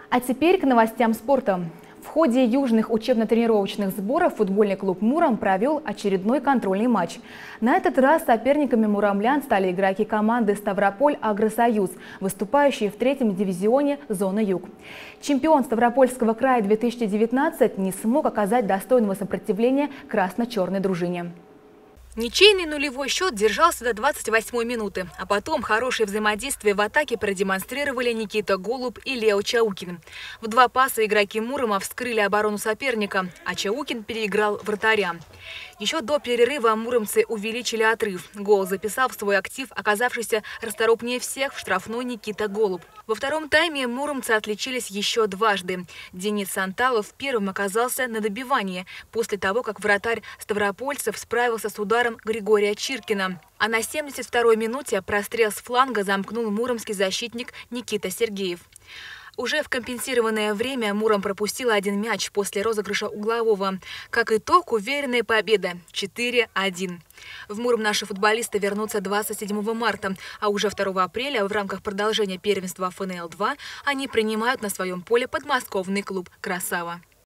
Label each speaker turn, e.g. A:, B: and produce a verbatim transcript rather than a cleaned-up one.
A: А теперь к новостям спорта. В ходе южных учебно-тренировочных сборов футбольный клуб «Муром» провел очередной контрольный матч. На этот раз соперниками муромлян стали игроки команды «Ставрополь Агросоюз», выступающие в третьем дивизионе зоны Юг. Чемпион Ставропольского края две тысячи девятнадцать не смог оказать достойного сопротивления красно-черной дружине.
B: Ничейный нулевой счет держался до двадцать восьмой минуты, а потом хорошее взаимодействие в атаке продемонстрировали Никита Голуб и Лео Чаукин. В два паса игроки Мурома вскрыли оборону соперника, а Чаукин переиграл вратаря. Еще до перерыва муромцы увеличили отрыв. Гол записал в свой актив оказавшийся расторопнее всех в штрафной Никита Голуб. Во втором тайме муромцы отличились еще дважды. Денис Санталов первым оказался на добивании, после того, как вратарь ставропольцев справился с ударом Григория Чиркина. А на семьдесят второй минуте прострел с фланга замкнул муромский защитник Никита Сергеев. Уже в компенсированное время Муром пропустил один мяч после розыгрыша углового. Как итог, уверенная победа четыре один. В Муром наши футболисты вернутся двадцать седьмого марта, а уже второго апреля в рамках продолжения первенства эф эн эл два они принимают на своем поле подмосковный клуб «Красава».